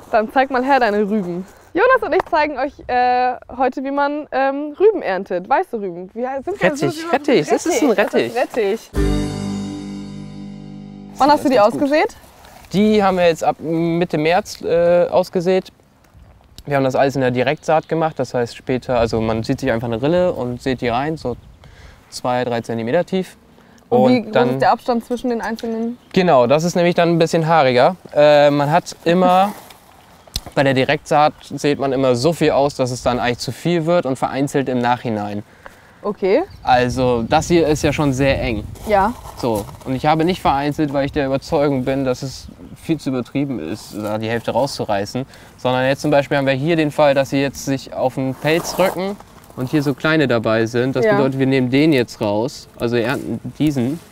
Dann zeig mal her deine Rüben. Jonas und ich zeigen euch heute, wie man Rüben erntet. Weiße Rüben. Wie sind Rettich. Das ist ein Rettich. Rettich. Wann hast du die ausgesät? Die haben wir jetzt ab Mitte März ausgesät. Wir haben das alles in der Direktsaat gemacht. Das heißt später, also man sieht sich einfach eine Rille und sät die rein, so 2-3 cm tief. Und wie groß ist der Abstand zwischen den einzelnen? Genau, das ist nämlich dann ein bisschen haariger. Man hat immer, bei der Direktsaat sät man immer so viel aus, dass es dann eigentlich zu viel wird und vereinzelt im Nachhinein. Okay. Also das hier ist ja schon sehr eng. Ja. So, und ich habe nicht vereinzelt, weil ich der Überzeugung bin, dass es viel zu übertrieben ist, da die Hälfte rauszureißen. Sondern jetzt zum Beispiel haben wir hier den Fall, dass sie jetzt sich auf den Pelz rücken und hier so kleine dabei sind. Das bedeutet, wir nehmen den jetzt raus, also ernten diesen.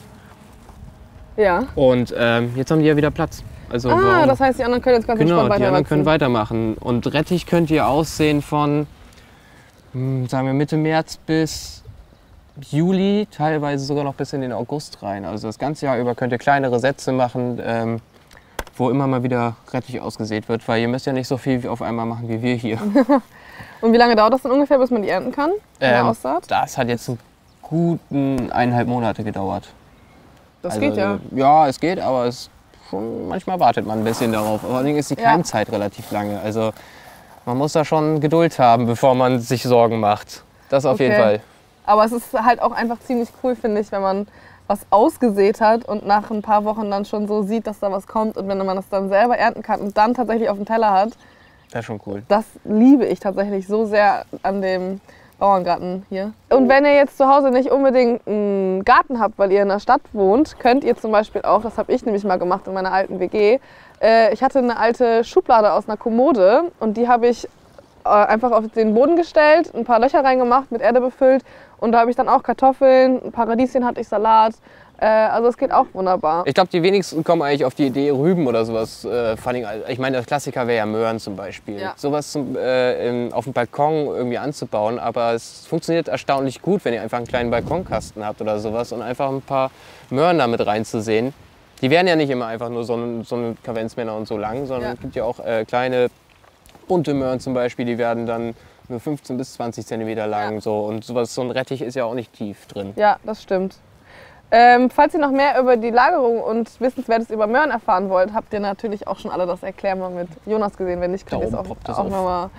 Ja. Und jetzt haben die ja wieder Platz. Also das heißt, die anderen können jetzt ganz entspannt weitermachen. Genau, die anderen können weitermachen. Und Rettich könnt ihr aussehen von, sagen wir, Mitte März bis Juli, teilweise sogar noch bis in den August rein. Also das ganze Jahr über könnt ihr kleinere Sätze machen, wo immer mal wieder Rettich ausgesät wird, weil ihr müsst ja nicht so viel auf einmal machen wie wir hier. Und wie lange dauert das dann ungefähr, bis man die ernten kann? Aussaat? Das hat jetzt einen guten 1,5 Monate gedauert. Das geht ja. Ja, es geht, aber manchmal wartet man ein bisschen darauf. Vor allem ist die Keimzeit relativ lange. Also man muss da schon Geduld haben, bevor man sich Sorgen macht. Das auf jeden Fall. Aber es ist halt auch einfach ziemlich cool, finde ich, wenn man was ausgesät hat und nach ein paar Wochen dann schon so sieht, dass da was kommt und wenn man das dann selber ernten kann und dann tatsächlich auf dem Teller hat. Das ist schon cool. Das liebe ich tatsächlich so sehr an dem Bauerngarten hier. Und wenn ihr jetzt zu Hause nicht unbedingt einen Garten habt, weil ihr in der Stadt wohnt, könnt ihr zum Beispiel auch, das habe ich nämlich mal gemacht in meiner alten WG, ich hatte eine alte Schublade aus einer Kommode und die habe ich einfach auf den Boden gestellt, ein paar Löcher reingemacht, mit Erde befüllt und da habe ich dann auch Kartoffeln, ein paar Radieschen hatte ich, Salat. Also es geht auch wunderbar. Ich glaube, die wenigsten kommen eigentlich auf die Idee, Rüben oder sowas. Ich meine, der Klassiker wäre ja Möhren zum Beispiel. Ja. Sowas auf dem Balkon irgendwie anzubauen. Aber es funktioniert erstaunlich gut, wenn ihr einfach einen kleinen Balkonkasten habt oder sowas und einfach ein paar Möhren damit reinzusehen. Die werden ja nicht immer einfach nur so eine Kavenzmänner und so lang, sondern es gibt ja auch kleine bunte Möhren zum Beispiel, die werden dann nur 15 bis 20 cm lang. Ja. So. Und sowas, so ein Rettich ist ja auch nicht tief drin. Ja, das stimmt. Falls ihr noch mehr über die Lagerung und Wissenswertes über Möhren erfahren wollt, habt ihr natürlich auch schon alle das Erklären mal mit Jonas gesehen. Wenn nicht, könnt ihr es auch nochmal.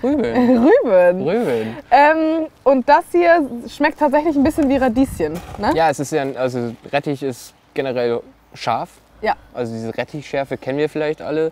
Rüben. Und das hier schmeckt tatsächlich ein bisschen wie Radieschen, ne? Ja, es ist ja, also Rettich ist generell scharf. Ja. Also diese Rettichschärfe kennen wir vielleicht alle.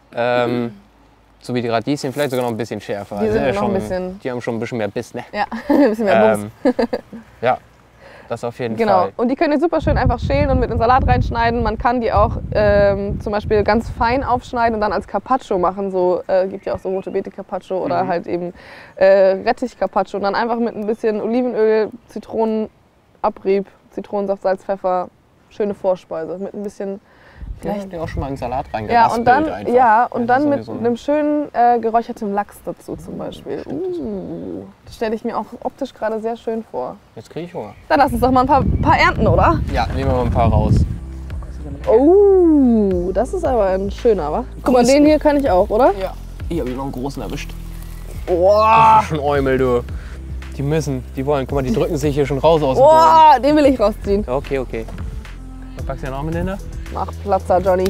So wie die Radieschen, vielleicht sogar noch ein bisschen schärfer. Die, sind ja noch schon, ein bisschen die haben schon ein bisschen mehr Biss, ne? Ja, ein bisschen mehr Bums. Ja. Das auf jeden Fall. Genau. Und die könnt ihr super schön einfach schälen und mit in den Salat reinschneiden. Man kann die auch zum Beispiel ganz fein aufschneiden und dann als Carpaccio machen. So gibt ja auch so rote Beete Carpaccio oder halt eben Rettich Carpaccio. Und dann einfach mit ein bisschen Olivenöl, Zitronenabrieb, Zitronensaft, Salz, Pfeffer. Schöne Vorspeise mit ein bisschen. Vielleicht ja, auch schon mal in den Salat reingeraspelt. Und dann mit einem schönen geräucherten Lachs dazu zum Beispiel. Das stelle ich mir auch optisch gerade sehr schön vor. Jetzt kriege ich Hunger. Dann lass uns doch mal ein paar ernten, oder? Ja, nehmen wir mal ein paar raus. Oh, das ist aber ein schöner, wa? Guck mal, den hier kann ich auch, oder? Ja. Hier habe ich noch einen großen erwischt. Boah! Schon Eumel, du. Die wollen. Guck mal, die drücken sich hier schon raus aus dem Boah, den will ich rausziehen. Okay. Was packst du ja noch mit hin? Mach Platzer, Johnny.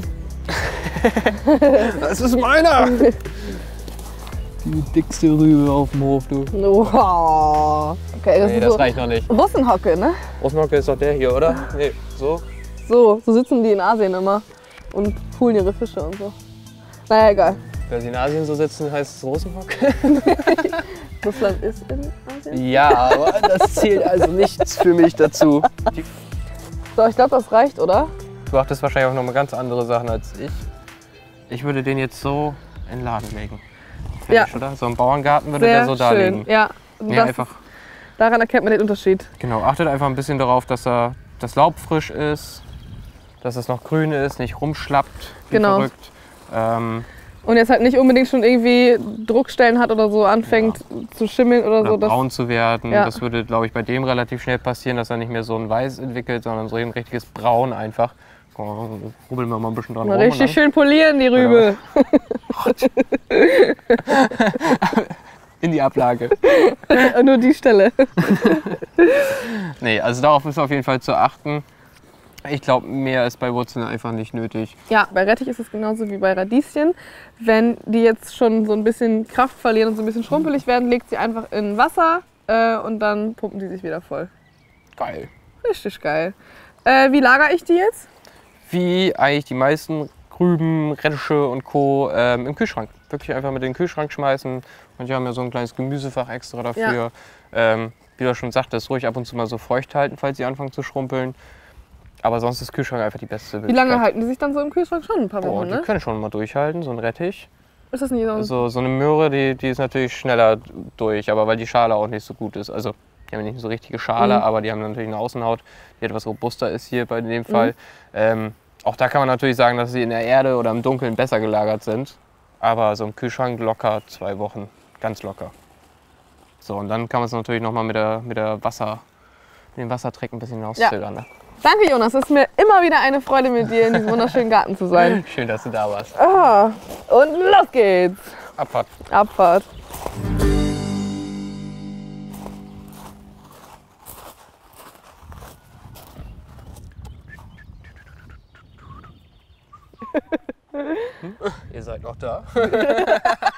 Das ist meiner! Die dickste Rübe auf dem Hof, du. Oh. Okay, das reicht noch nicht. Russenhocke, ne? Russenhocke ist doch der hier, oder? Nee, so? So sitzen die in Asien immer und poolen ihre Fische und so. Naja, egal. Wenn sie in Asien so sitzen, heißt es Russenhocke? Russland ist in Asien? Ja, aber das zählt also nichts für mich dazu. So, ich glaube, das reicht, oder? Du achtest wahrscheinlich auch noch mal ganz andere Sachen als ich. Ich würde den jetzt so in den Laden legen. Fertig, oder? So im Bauerngarten würde der so da liegen. Ja, einfach. Daran erkennt man den Unterschied. Genau, achtet einfach ein bisschen darauf, dass das Laub frisch ist, dass es noch grün ist, nicht rumschlappt wie verrückt. Und jetzt halt nicht unbedingt schon irgendwie Druckstellen hat oder so anfängt zu schimmeln oder so. Braun zu werden. Ja. Das würde, glaube ich, bei dem relativ schnell passieren, dass er nicht mehr so ein Weiß entwickelt, sondern so ein richtiges Braun einfach. Rubbeln wir mal ein bisschen dran rum. Richtig schön polieren, die Rübe. In die Ablage. Nur die Stelle. Nee, also darauf ist auf jeden Fall zu achten. Ich glaube, mehr ist bei Wurzeln einfach nicht nötig. Ja, bei Rettich ist es genauso wie bei Radieschen. Wenn die jetzt schon so ein bisschen Kraft verlieren und so ein bisschen schrumpelig werden, legt sie einfach in Wasser und dann pumpen die sich wieder voll. Geil. Richtig geil. Wie lagere ich die jetzt? Wie eigentlich die meisten Rüben, Rettische und Co. Im Kühlschrank. Wirklich einfach mit in den Kühlschrank schmeißen. Und wir haben ja so ein kleines Gemüsefach extra dafür. Ja. Wie du schon sagtest, ruhig ab und zu mal so feucht halten, falls sie anfangen zu schrumpeln. Aber sonst ist Kühlschrank einfach die beste Möglichkeit. Wie lange halten die sich dann so im Kühlschrank? Schon ein paar Wochen, ne? Die können schon mal durchhalten, so ein Rettich. Ist das nicht so? So eine Möhre, die ist natürlich schneller durch, aber weil die Schale auch nicht so gut ist. Also die haben nicht so richtige Schale, aber die haben natürlich eine Außenhaut, die etwas robuster ist hier bei dem Fall. Auch da kann man natürlich sagen, dass sie in der Erde oder im Dunkeln besser gelagert sind. Aber so im Kühlschrank locker 2 Wochen, ganz locker. So, und dann kann man es natürlich nochmal mit dem Wassertreck ein bisschen rauszögern. Ja. Ne? Danke, Jonas. Es ist mir immer wieder eine Freude, mit dir in diesem wunderschönen Garten zu sein. Schön, dass du da warst. Ah, und los geht's. Abfahrt. Abfahrt. Ihr seid noch da.